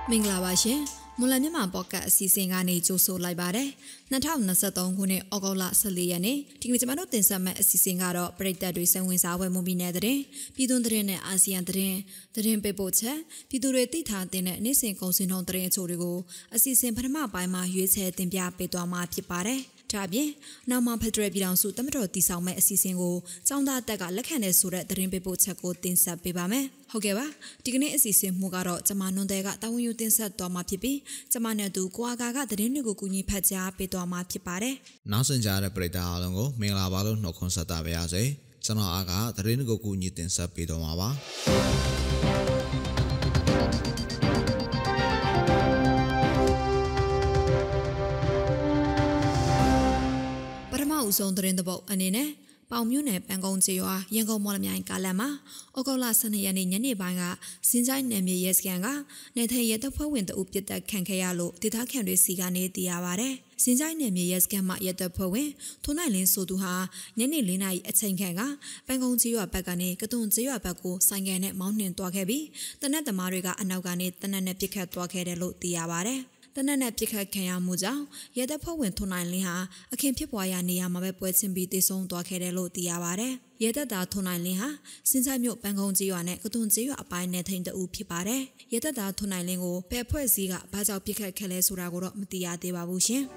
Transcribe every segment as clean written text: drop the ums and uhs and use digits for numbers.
မင်္ဂလာပါရှင်မွန်လမြန်မာပေါ့ကတ်အစီအစဉ်ကနေကြိုဆိုလိုက်ပါတယ်2023ခုနှစ်ဩဂုတ်လ14ရက်နေ့ဒီကနေ့ကျွန်တော်တို့တင်ဆက်မယ့်အစီအစဉ်ကတော့ပရိသတ်တွေစိတ်ဝင်စားဖွယ်မွန်ပြည်နယ်သတင်းပြည်တွင်းသတင်းနဲ့အာဆီယံသတင်းပေးပို့ချက်ပြည်သူတွေသိထားတဲ့နေ့စဉ်ကုန်စည်နှုန်းသတင်းအချို့တွေကိုအစီအစဉ်ပထမပိုင်းမှာရွေးချယ်တင်ပြပေးသွားမှာဖြစ်ပါတယ်ဒါအပြင်နောက်မှဖက်ဒရယ်ပြည်ထောင်စုတမတော်တည်ဆောင်မဲ့အစီအစဉ်ကိုចောင်းသားတက်ကလက်ခံတဲ့ဆိုတဲ့သတင်းပေးပို့ချက်ကိုတင်ဆက်ပေးပါမယ်။ဟုတ်ကဲ့ပါဒီကနေ့အစီအစဉ်မှုကတော့ကျမနွန်တဲ့ကတာဝန်ယူတင်ဆက်သွားမှာဖြစ်ပြီးကျမနဲ့သူကိုအာကာကသတင်းတွေကိုကူညီဖတ်ကြားပေးသွားမှာဖြစ်ပါတယ်။နောက်ဆင်ကြတဲ့ပရိသတ်အားလုံးကိုမင်္ဂလာပါလို့နှုတ်ခွန်းဆက်တာပါရစေ။ကျွန်တော်အာကာသတင်းတွေကိုကူညီတင်ဆက်ပေးသွားမှာပါ။ဦးဆုံးသတင်းတပုတ်အနေနဲ့ပေါင်မြို့နယ်ပန်းကုန်းကျေးရွာရန်ကုန်မော်လမြိုင်ကားလမ်းမှာဩဂုတ်လ12ရက်နေ့ညနေပိုင်းကစင်ကြိုင်းနယ်မြေရဲစခန်းကနေထိုင်ရဲတပ်ဖွဲ့ဝင်တအုပ်ပစ်တက်ခံခဲ့ရလို့ဒေသခံတွေစီကနေသိရပါဗျ။စင်ကြိုင်းနယ်မြေရဲစခန်းမှာရဲတပ်ဖွဲ့ဝင်ထွန်းနိုင်လင်းဆိုသူဟာညနေ4နာရီအချိန်ခန့်ကပန်းကုန်းကျေးရွာဘက်ကနေကတွန်ကျေးရွာဘက်ကိုဆိုင်ကယ်နဲ့မောင်းနှင်သွားခဲ့ပြီးတနက်သမားတွေကအနောက်ကနေတနက်နဲ့ပစ်ခတ်သွားခဲ့တယ်လို့သိရပါဗျ။တနက်နဲ့ပြစ်ခတ်ခံရမှုကြောင့်ရဲတပ်ဖွဲ့ဝင်ထွန်းနိုင်လင်းဟာအခင်းဖြစ်ပွားရာနေရာမှာပဲပွဲချင်းပြီးတေဆုံးသွားခဲ့တယ်လို့သိရပါဗျ။ရဲတပ်သားထွန်းနိုင်လင်းဟာစင်ဆိုင်မြို့ပန်းကုန်းကျေးရွာနဲ့ကတွန်ကျေးရွာအပိုင်းနဲ့ထိန်တူဖြစ်ပါတယ်။ရဲတပ်သားထွန်းနိုင်လင်းကိုဘယ်ဖွဲ့စည်းကဘာကြောင့်ပြစ်ခတ်ခဲ့လဲဆိုတာကိုတော့မသိရသေးပါဘူးရှင်။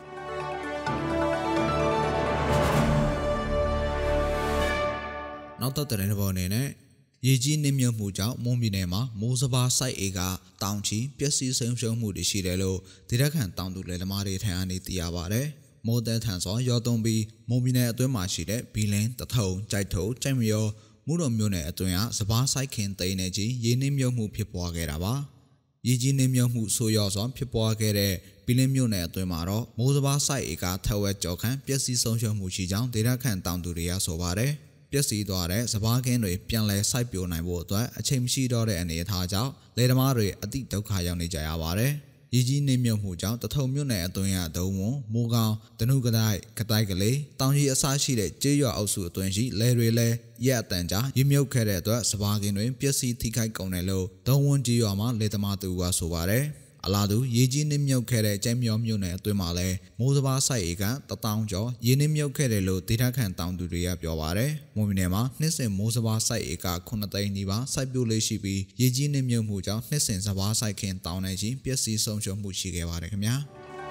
နောက်တော့တဲ့ဘောအနေနဲ့ရေကြီးနှင်းမြုပ်မှုကြောင့်မွန်ပြည်နယ်မှာမိုးစဘာစိုက်ဧကတောင်ချီပျက်စီးဆုံးရှုံးမှုတွေရှိတယ်လို့ဒေသခံတောင်သူလယ်သမားတွေထံကနေသိရပါဗျ။မိုးတဲထန်စွာရောသွန်းပြီးမွန်ပြည်နယ်အတွင်းမှာရှိတဲ့ဘီလင်းတထုံကြိုက်ထုံကြိုက်မရောမူတော်မြို့နယ်အတွင်းကစဘာစိုက်ခင်တိန်နေကြီးရေနှင်းမြုပ်မှုဖြစ်ပွားခဲ့တာပါ။ရေကြီးနှင်းမြုပ်မှုဆိုးရွားစွာဖြစ်ပွားခဲ့တဲ့ဘီလင်းမြို့နယ်အတွင်းမှာတော့မိုးစဘာစိုက်ဧကထက်ဝက်ကျော်ခန့်ပျက်စီးဆုံးရှုံးမှုရှိကြောင်းဒေသခံတောင်သူတွေကဆိုပါတယ်။ပျက်စီးသွားတဲ့စဘာကင်းတွေပြန်လည်စိုက်ပျိုးနိုင်ဖို့အတွက်အချိန်မရှိတော့တဲ့အနေအထားကြောင့်လယ်သမားတွေအတိဒုက္ခရောက်နေကြရပါတယ်။ရေကြီးနှင်းမြုပ်မှုကြောင့်တထုံမြို့နယ်အတွင်းရဒုံဝွန်မိုးကောင်းတနုကတိုက်ကတိုက်ကလေးတောင်ကြီးအစားရှိတဲ့ကျေးရွာအုပ်စုအတွင်းရှိလယ်တွေလည်းရက်အတန်ကြာရေမြုပ်ခဲ့တဲ့အတွက်စဘာကင်းတွေပျက်စီးထိခိုက်ကုန်တယ်လို့ဒုံဝွန်ကျေးရွာမှာလယ်သမားတို့ကဆိုပါတယ်။အလားတူရေကြီးနှင်းမြုပ်ခဲ့တဲ့ကျဲမြောမြို့နယ်အတွင်းမှာလည်းမိုးစဘာစိုက်ဧက1000ကျော်ရေနှင်းမြုပ်ခဲ့တယ်လို့ဒေသခံတောင်သူတွေကပြောပါတယ်။မွန်ပြည်နယ်မှာနှစ်စဉ်မိုးစဘာစိုက်ဧက9သိန်းနီးပါးစိုက်ပျိုးလေးရှိပြီးရေကြီးနှင်းမြုပ်မှုကြောင့်နှစ်စဉ်စဘာစိုက်ခင်တောင်နယ်ကြီးပျက်စီးဆုံးရှုံးမှုရှိခဲ့ပါတယ်ခင်ဗျာ။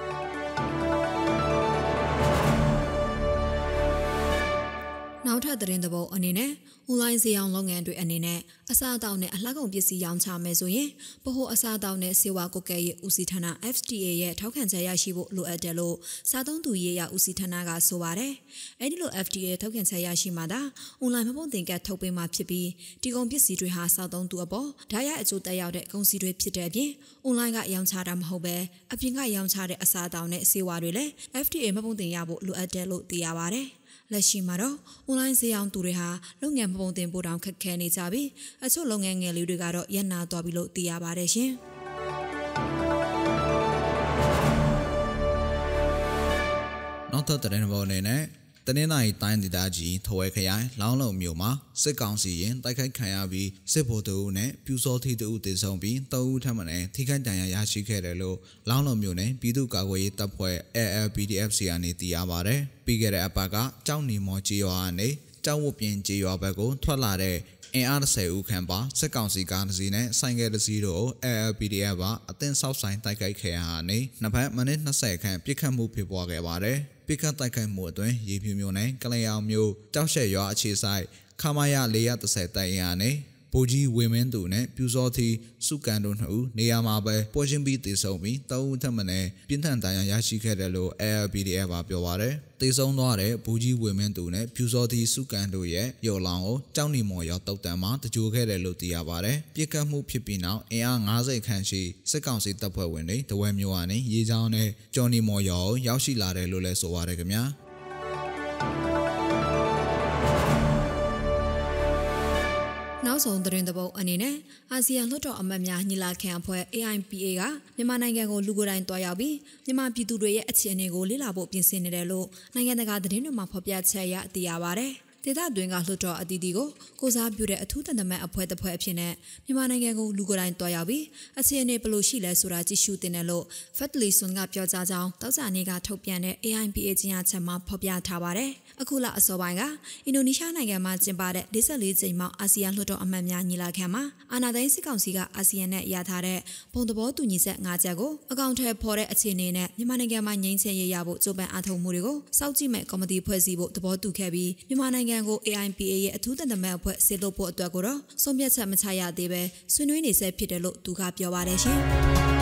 နောက်ထပ်သတင်းသဘောအနေနဲ့အွန်လိုင်းဈေးရောင်းလုပ်ငန်းတွေအနေနဲ့အစားအသောက်နဲ့အလှကုန်ပစ္စည်းရောင်းချမယ်ဆိုရင်ဗဟိုအစားအသောက်နဲ့ဆေးဝါးကွပ်ကဲရေးဦးစီးဌာန FDA ရဲ့ထောက်ခံချက်ရရှိဖို့လိုအပ်တယ်လို့စားသုံးသူရေးရာဦးစီးဌာနကဆိုပါတယ်။အဲဒီလို FDA ထောက်ခံချက်ရရှိမှသာအွန်လိုင်းမှတ်ပုံတင်ကတ်ထုတ်ပေးမှဖြစ်ပြီးဒီကုန်ပစ္စည်းတွေဟာစားသုံးသူအပေါ်ဓာတ်ရိုက်အကျိုးသက်ရောက်တဲ့ကုန်စည်တွေဖြစ်တဲ့အပြင်အွန်လိုင်းကရောင်းချတာမဟုတ်ပဲအပြင်ကရောင်းချတဲ့အစားအသောက်နဲ့ဆေးဝါးတွေလည်း FDA မှတ်ပုံတင်ရဖို့လိုအပ်တယ်လို့သိရပါတယ်။လက်ရှိမှာတော့အွန်လိုင်းဈေးရောင်းသူတွေဟာလုပ်ငန်းပုံတင်ပို့တောင်ခက်ခဲနေကြပြီးအချို့လုပ်ငန်းငယ်လေးတွေကတော့ရပ်နာသွားပြီလို့သိရပါတယ်ရှင်။နောက်ထပ်သတင်းပေါ်အနေနဲ့တနင်္လာရီတိုင်းဒေသကြီးထဝဲခရိုင်လောင်းလုံမြို့မှာစစ်ကောင်စီရင်တိုက်ခိုက်ခံရပြီးစစ်ဗိုလ်တအုပ်နဲ့ပြူစောထီတအုပ်တေဆုံးပြီး3ဦးထပ်မံထိခိုက်ဒဏ်ရာရရှိခဲ့တယ်လို့လောင်းလုံမြို့နယ်ပြည်သူ့ကာကွယ်ရေးတပ်ဖွဲ့ ALPDF စီကနေသိရပါတယ်။ပြီးခဲ့တဲ့အပတ်ကကြောက်နီမော်ကျေးရွာကနေကြောက်ဝပြင်ကျေးရွာဘက်ကိုထွက်လာတဲ့အင်အား30ဦးခန့်ပါစစ်ကောင်စီကားတစ်စီးနဲ့ဆိုင်ကယ်တစ်စီးတို့ ALPDF ကအသင်းဆောက်ဆိုင်တိုက်ခိုက်ခဲ့ရာကနေနှစ်ဖက်မိနစ်20ခန့်ပစ်ခတ်မှုဖြစ်ပွားခဲ့ပါတယ်။ပစ်ခတ်တိုက်ခိုက်မှုအတွင်းရေဖြူမြို့နယ်ကလျောင်မြို့ကြောက်ရှက်ရွာအခြေဆိုင်ခမာယ430တိုင်ရာနဲ့ဗိုလ်ကြီးဝေမင်းသူနဲ့ပြူစောသီစုကန်တို့2ဦးနေရာမှာပဲပွဲချင်းပြီးတေဆုံးပြီး3ဦးထပ်မံပြင်းထန်ဒဏ်ရာရရှိခဲ့တယ်လို့ ALPDF ကပြောပါတယ်။တေဆုံးသွားတဲ့ဗိုလ်ကြီးဝေမင်းသူနဲ့ပြူစောသီစုကန်တို့ရဲ့ရုပ်လောင်ကိုကြောက်နီမော်ရောက်တုတ်တန်မှာတကြိုခဲ့တယ်လို့သိရပါတယ်။ပြစ်ခတ်မှုဖြစ်ပြီးနောက်အင်အား50ခန့်ရှိစစ်ကောင်စီတပ်ဖွဲ့ဝင်တွေတဝဲမျိုးကနေရေချောင်းနဲ့ကြော်နီမော်ရောက်ရှိလာတယ်လို့လည်းဆိုပါတယ်ခင်ဗျာ။နောက်ဆုံးသတင်းသဘောအနေနဲ့အာဆီယံလွှတ်တော်အမတ်များညီလာခံအဖွဲ့ AIPA ကမြန်မာနိုင်ငံကိုလူကိုယ်တိုင်တွားရောက်ပြီးမြန်မာပြည်သူတွေရဲ့အခြေအနေကိုလေ့လာဖို့ပြင်ဆင်နေတယ်လို့နိုင်ငံတကာသတင်းတွေမှာဖော်ပြချက်အရသိရပါတယ်။ဒေသတွင်းကလှုပ်တော်အတီးတီကိုကိုစားပြုတဲ့အထူးတန်တမန်အဖွဲ့တစ်ဖွဲ့အဖြစ်နဲ့မြန်မာနိုင်ငံကိုလူကိုယ်တိုင်တွားရောက်ပြီးအခြေအနေဘယ်လိုရှိလဲဆိုတာကြည့်ရှုတင်တယ်လို့ Fatli Sun ကပြောကြားကြောင်းတောက်စာနေကထုတ်ပြန်တဲ့ AIPA ကျင်းပချက်မှာဖော်ပြထားပါတယ်။အခုလအစောပိုင်းကအင်ဒိုနီးရှားနိုင်ငံမှာကျင်းပတဲ့44ကြိမ်မြောက်အာဆီယံလှုပ်တော်အမတ်များညီလာခံမှာအာဏာသိမ်းစစ်ကောင်စီကအာဆီယံနဲ့ရထားတဲ့ပုံသဘောတူညီချက်၅ချက်ကိုအကောင့်ထဲပေါ်တဲ့အခြေအနေနဲ့မြန်မာနိုင်ငံမှာငြိမ်းချမ်းရေးရဖို့ကြိုးပမ်းအားထုတ်မှုတွေကိုစောင့်ကြည့်မဲ့ကော်မတီဖွဲ့စည်းဖို့သဘောတူခဲ့ပြီးမြန်မာနိုင်ငံကို AIPA ရဲ့အထူးတန်တမန်အဖွဲ့ဆေလွတ်ဖို့အတွက်ကိုတော့ဆုံးဖြတ်ချက်မချရသေးပဲဆွေးနွေးနေဆဲဖြစ်တယ်လို့သူကပြောပါတယ်ရှင်။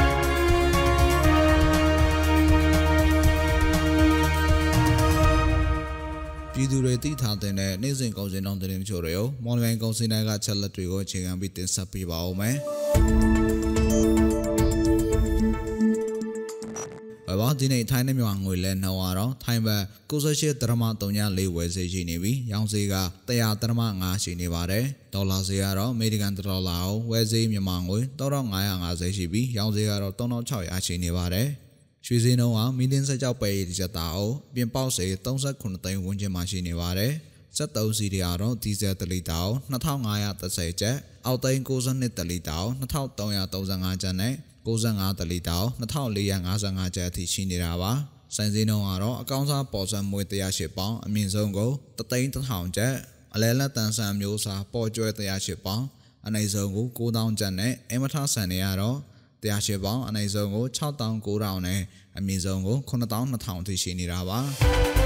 ပြည်သူတွေသိထားတဲ့နေ့စဉ်ကုန်စည်နှုန်းသတင်းချို့တွေကိုမော်လမြိုင်ကုန်စည်နှုန်းကချက်လက်တွေကိုအခြေခံပြီးတင်ဆက်ပေးပါဦးမယ်။ဘာဒီနေ့ထိုင်းနဲ့မြန်မာငွေလဲနှောင်းတော့ထိုင်းဘက်98.34ဝယ်ဈေးရှိနေပြီးရောင်းဈေးက100.5ရှိနေပါတယ်။ဒေါ်လာဈေးကတော့အမေရိကန်ဒေါ်လာကိုဝယ်ဈေးမြန်မာငွေ3550ရှိပြီးရောင်းဈေးကတော့3600ရှိနေပါတယ်။ရွှေဈေးနှုန်းကမီလင်းဆက်ကြောက်ပဲတစ်ချက်သားကိုပြင်ပေါက်ဈေး39သိန်းဝန်းကျင်မှာရှိနေပါတယ်။73စီတွေကတော့ဒီဇယ်1လီတာကို2530ကျပ်အောက်သိန်း62တလီတာကို2335ကျပ်နဲ့95တလီတာ2455ကျပ်အထိရှိနေတာပါ။ဆိုင်ဈေးနှုန်းကတော့အကောင်းစားပေါ်စံမွေ108ပေါင်အမြင့်ဆုံးကို31000ကျပ်အလဲလက်တန်ဆန်မျိုးစားပေါ်ကျွဲ108ပေါင်အနိမ့်ဆုံးကို9000ကျပ်နဲ့အမထဆန်တွေကတော့108ပေါင်အနိမ့်ဆုံးကို6900နဲ့အမြင့်ဆုံးကို9200အထိရှိနေတာပါ။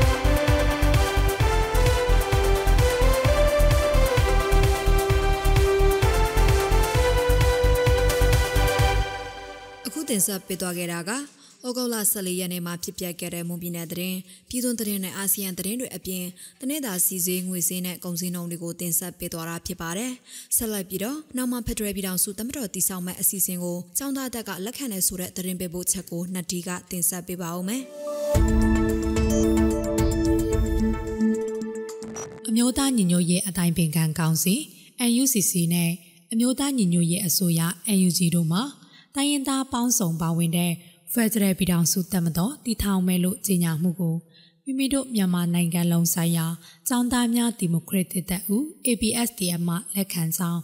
တင်ဆက်ပေးသွားခဲ့တာကဩဂုတ်လ14ရက်နေ့မှာဖြစ်ပျက်ခဲ့တဲ့မွန်ပြည်နယ်သတင်းပြည်တွင်းသတင်းနဲ့အာဆီယံသတင်းတွေအပြင်တနေ့တာစီစဉ်ငွေစင်းနဲ့ကုန်စည်နှုန်းတွေကိုတင်ဆက်ပေးသွားတာဖြစ်ပါတယ်။ဆက်လက်ပြီးတော့နောက်မှဖက်ဒရယ်ပြည်ထောင်စုတမတော်တည်ဆောက်မဲ့အစီအစဉ်ကိုចောင်းသားတက်ကလက်ခံနေဆိုတဲ့သတင်းပေးပို့ချက်ကိုနှစ်တီးကတင်ဆက်ပေးပါဦးမယ်။အမျိုးသားညီညွတ်ရေးအတိုင်းပင်ခံကောင်စီ NUCC နဲ့အမျိုးသားညီညွတ်ရေးအစိုးရ NUG တို့မှတိုင်းရင်းသားပေါင်းစုံပါဝင်တဲ့ဖက်ဒရယ်ပြည်ထောင်စုတပ်မတော်တည်ထောင်မယ်လို့ကြေညာမှုကိုမိမိတို့မြန်မာနိုင်ငံလုံးဆိုင်ရာចောင်းသားများဒီမိုကရက်တစ်တပ်ဦး ABSDF မှလက်ခံဆောင်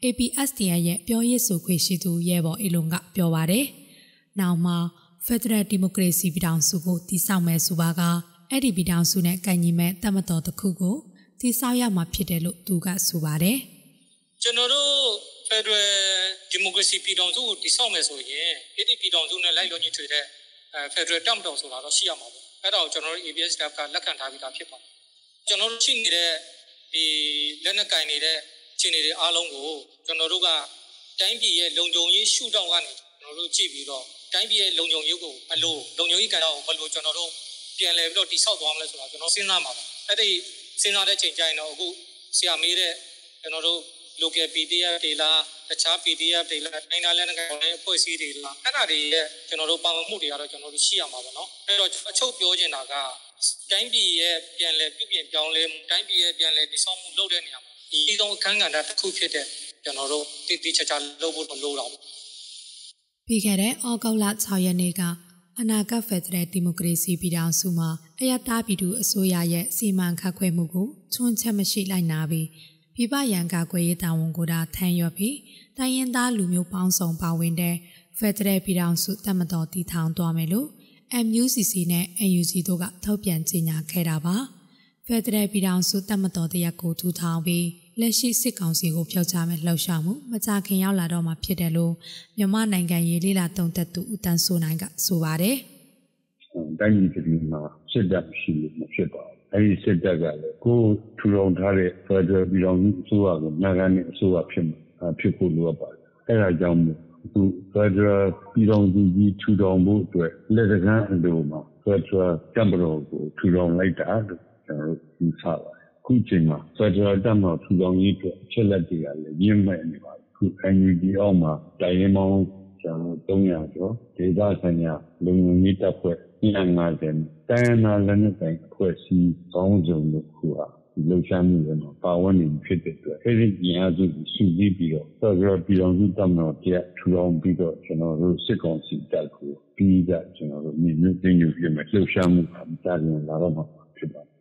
ABSDF ရဲ့ပြောရေးဆိုခွင့်ရှိသူရဲဘော်အေလုံကပြောပါတယ်။နောက်မှာဖက်ဒရယ်ဒီမိုကရေစီပြည်ထောင်စုကိုတည်ဆောက်မယ်ဆိုပါကအဲ့ဒီပြည်ထောင်စုနဲ့ကန့်ညီမဲ့တပ်မတော်တစ်ခုကိုတည်ဆောက်ရမှာဖြစ်တယ်လို့သူကဆိုပါတယ်။ကျွန်တော်တို့ဖက်ဒရယ်ဒီမိုကရေစီပြည်ထောင်စုကိုတည်ဆောက်မယ်ဆိုရင်ဒီပြည်ထောင်စုနဲ့လိုက်လျောညီထွေတဲ့ဖက်ဒရယ်တပ်မတော်ဆိုတာတော့ရှိရမှာပေါ့အဲ့ဒါကိုကျွန်တော်တို့ ABSDF ကလက်ခံထားပြီးသားဖြစ်ပါတယ်ကျွန်တော်တို့ရှိနေတဲ့ဒီလက်နက်ကင်နေတဲ့ခြေနေတွေအားလုံးကိုကျွန်တော်တို့ကတိုင်းပြည်ရဲ့လုံခြုံရေးရှုထောင့်ကနေကျွန်တော်တို့ကြည့်ပြီးတော့တိုင်းပြည်ရဲ့လုံခြုံရေးကိုဘယ်လိုလုံခြုံရေးကဏ္ဍကိုဘယ်လိုကျွန်တော်တို့ပြန်လည်ပြီးတော့တည်ဆောက်သွားမလဲဆိုတာကျွန်တော်စဉ်းစားမှာပါအဲ့ဒီစဉ်းစားတဲ့ချိန်ကျရင်တော့အခုဆရာမေးတဲ့ကျွန်တော်တို့ local PDF တွေလားတခြား PDF တွေလားတိုင်းသားလက်နက်ကိုင်တဲ့အဖွဲ့အစည်းတွေလားအဲ့ဒါတွေရဲ့ကျွန်တော်တို့ပါဝင်မှုတွေကတော့ကျွန်တော်တို့ရှိရမှာပေါ့နော်အဲ့တော့အချုပ်ပြောချင်တာကတိုင်းပြည်ရဲ့ပြန်လည်ပြုပြင်ပြောင်းလဲမှုတိုင်းပြည်ရဲ့ပြန်လည်တည်ဆောက်မှုလုပ်တဲ့နေရာမှာဒီသုံးအခန်းကဏ္ဍတစ်ခုဖြစ်တဲ့ကျွန်တော်တို့တည်တည်ချာချာလုပ်ဖို့လိုတော့ဘူးပြီးခဲ့တဲ့ဩဂုတ်လ6ရက်နေ့ကအနာဂတ်ဖက်ဒရယ်ဒီမိုကရေစီပြည်ထောင်စုမှာအယက်သားပြည်သူအစိုးရရဲ့စီမံခန့်ခွဲမှုကိုချွန်းချက်မရှိလိုက်နာပြီးပြည်ပရန်ကာကွယ်ရေးတာဝန်ကိုထမ်းရွက်ပြီးတိုင်းရင်းသားလူမျိုးပေါင်းစုံပါဝင်တဲ့ဖက်ဒရယ်ပြည်ထောင်စုတပ်မတော်တည်ထောင်သွားမယ်လို့ MUCC နဲ့ NUG တို့ကထုတ်ပြန်ကြေညာခဲ့တာပါဖက်ဒရယ်ပြည်ထောင်စုတပ်မတော်တရက်ကိုထူထောင်ပြီးလက်ရှိစစ်ကောင်စီကိုဖျောက်ချမယ်လှုပ်ရှားမှုမကြာခင်ရောက်လာတော့မှဖြစ်တယ်လို့မြန်မာနိုင်ငံရေးလေ့လာသုံးသပ်သူဦးတန်းစိုးနိုင်ကဆိုပါတယ်တိုင်းပြည်မှာစစ်တပ်ရှိလို့မဖြစ်ပါဘူးအဲဒီစစ်တပ်ကလည်းကိုထူထောင်ထားတဲ့ဖက်ဒရယ်ပြည်ထောင်စုအစိုးရကိုနိုင်ငံနဲ့အစိုးရဖြစ်ဖို့လိုအပ်ပါတယ်အဲဒါကြောင့်အခုဖက်ဒရယ်ပြည်ထောင်စုကြီးထူထောင်ဖို့အတွက်လက်တကမ်းအလိုမှာဖက်ဒရယ်တပ်မတော်ကိုထူထောင်လိုက်တာလို့ကျွန်တော်တို့ယူဆပါတယ်အခုချိန်မှာဖက်ဒရယ်တပ်မတော်ထူထောင်ရေးအတွက်အချက်လက်တွေကလည်းရင်းမဲ့နေပါတယ်အခု NUG အောက်မှာတိုင်းရင်းပေါင်းကျွန်တော်300ကျော်ဒေသဆိုင်ရာလုံခြုံရေးတပ်ဖွဲ့250တိုင်းရင်းသားလက်နက်ကိုင်အဖွဲ့အစည်းပေါင်းစုံတို့ကဒီလှုပ်ရှားမှုတွေမှာပါဝင်နေဖြစ်တဲ့အတွက်အဲဒီညီအားစုကိုစုစည်းပြီးတော့ဖက်ဒရယ်ပြည်ထောင်စုတပ်မတော်တရားထူထောင်ပြီးတော့ကျွန်တော်တို့စစ်ကောင်စီတပ်ကိုပြီးကြကျွန်တော်တို့ညီညွတ်သိညွတ်ပြမယ်လှုပ်ရှားမှုအများကြီးလာတော့မှာဖြစ်ပါတယ်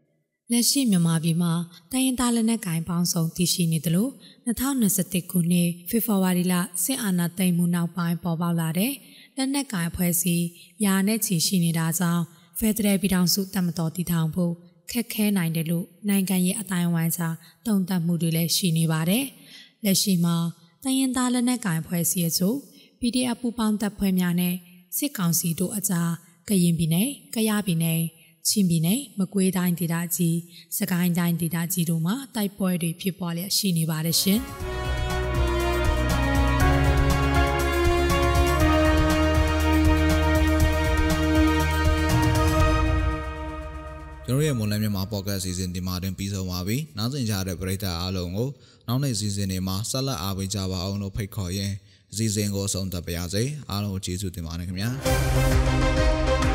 လက်ရှိမြန်မာပြည်မှာတိုင်းရင်းသားလက်နက်ကိုင်ပေါင်းစုံတည်ရှိနေတယ်လို့2021ခုနှစ်ဖေဖော်ဝါရီလစစ်အာဏာသိမ်းမှုနောက်ပိုင်းပေါ်ပေါက်လာတဲ့လက်နက်ကိုင်အဖွဲ့အစည်းယာနဲ့ချီရှိနေတာကြောင့်ဖက်ဒရယ်ပြည်ထောင်စုတပ်မတော်တည်ထောင်ဖို့ခက်ခဲနိုင်တယ်လို့နိုင်ငံရေးအတိုင်းအဝိုင်းကြားတုံ့တက်မှုတွေလည်းရှိနေပါတယ်။လက်ရှိမှာတိုင်းရင်းသားလက်နက်ကိုင်အဖွဲ့အစည်းအချို့ PDF ပူးပေါင်းတပ်ဖွဲ့များနဲ့စစ်ကောင်စီတို့အကြားကရင်ပြည်နယ်၊ကယားပြည်နယ်၊ချင်းပြည်နယ်၊မကွေးတိုင်းဒေသကြီး၊စကိုင်းတိုင်းဒေသကြီးတို့မှာတိုက်ပွဲတွေဖြစ်ပွားလျက်ရှိနေပါတယ်ရှင်။ကျွန်တော်ရဲ့မွန်လန်းမြန်မာပေါ့ကတ်စီစဉ်ဒီမှာတင်ပြီးဆုံးပါပြီ။နောက်ဆက်ကြတဲ့ပရိသတ်အားလုံးကိုနောက်နေ့စီစဉ်တွေမှာဆက်လက်အားပေးကြပါအောင်လို့ဖိတ်ခေါ်ရင်းအစီအစဉ်ကိုဆုံးသက်ပါရစေ။အားလုံးကိုကျေးဇူးတင်ပါတယ်ခင်ဗျာ။